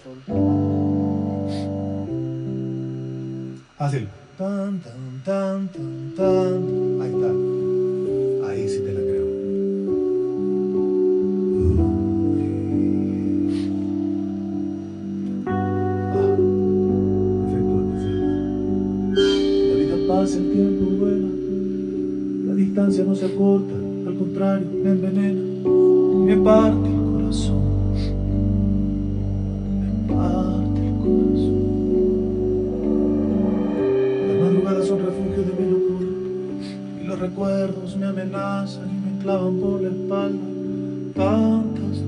solo. Hazlo. Tan, tan, tan, tan, tan. Ahí está. Ahí sí te la creo. Efectos especiales. La vida pasa, el tiempo vuela. La distancia no se acorta, al contrario, me envenena. Me parte el corazón. Me parte el corazón. Las madrugadas son refugio de mi locura. Y los recuerdos me amenazan y me clavan por la espalda. Tantas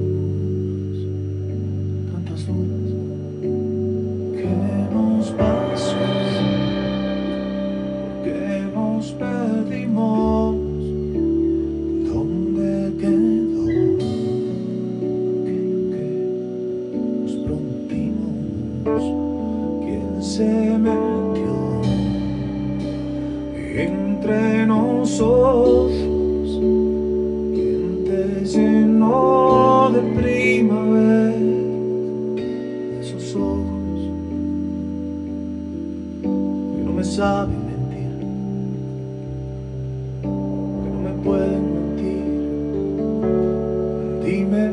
dudas que nos pasó, porque nos perdimos. ¿Dónde quedó aquello que nos prometimos? ¿Quién se metió entre nosotros? ¿Quién te llenó de primavera esos ojos que no me saben mentir, que no me pueden mentir? Dime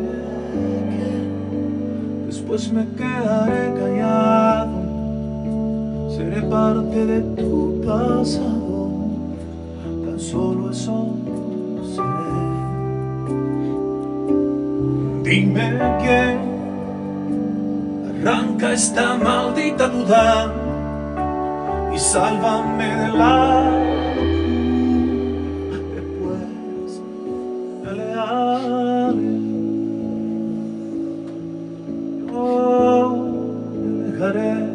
quién, después me quedaré callado, seré parte de tu pasado, tan solo eso seré. Dime quién arranca esta maldita duda y sálvame de la locura. Después me alejaré, yo me alejaré.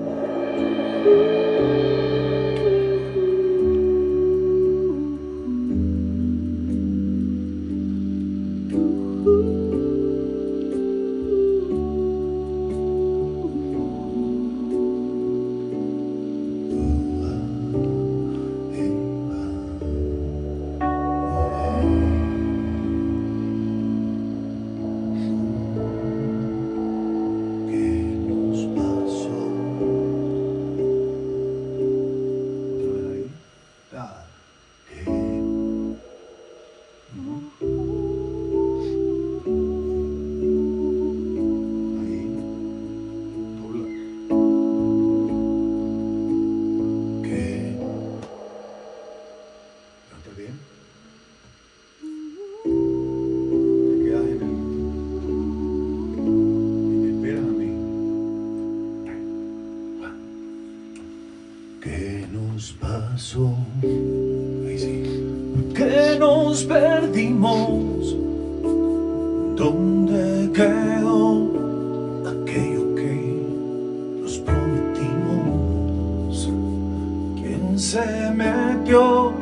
¿Qué nos pasó? Ahí sí. ¿Qué nos perdimos? ¿Dónde quedó aquello que nos prometimos? ¿Quién se metió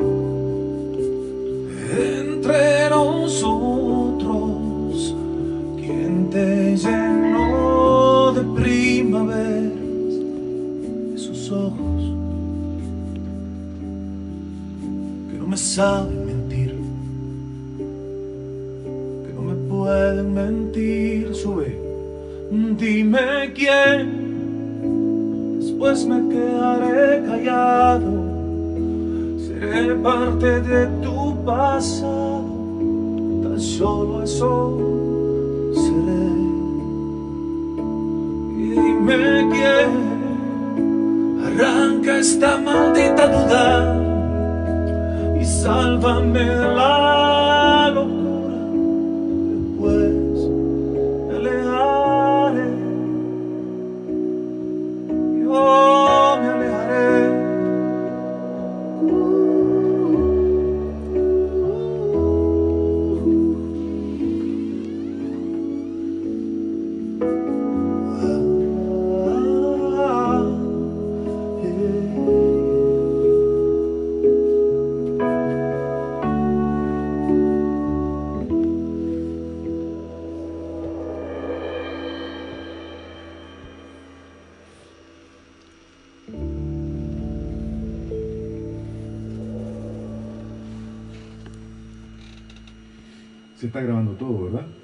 entre nosotros? ¿Quién te llenó de primaveras esos ojos que no me saben mentir, que no me pueden mentir? Sube. Dime quién, después me quedaré callado, seré parte de tu pasado, tan solo eso seré. Y dime quién arranca esta maldita duda y sálvame de la locura. Después me alejaré, yo me alejaré. Se está grabando todo, ¿verdad?